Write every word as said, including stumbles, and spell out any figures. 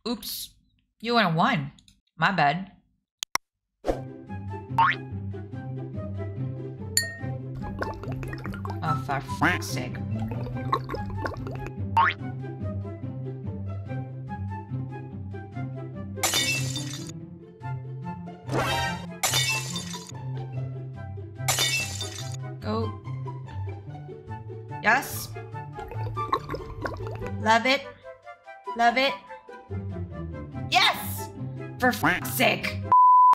Oops. You went a one. My bad. Oh, for fuck's sake. Go. Yes. Love it. Love it. Yes! For fuck's sake.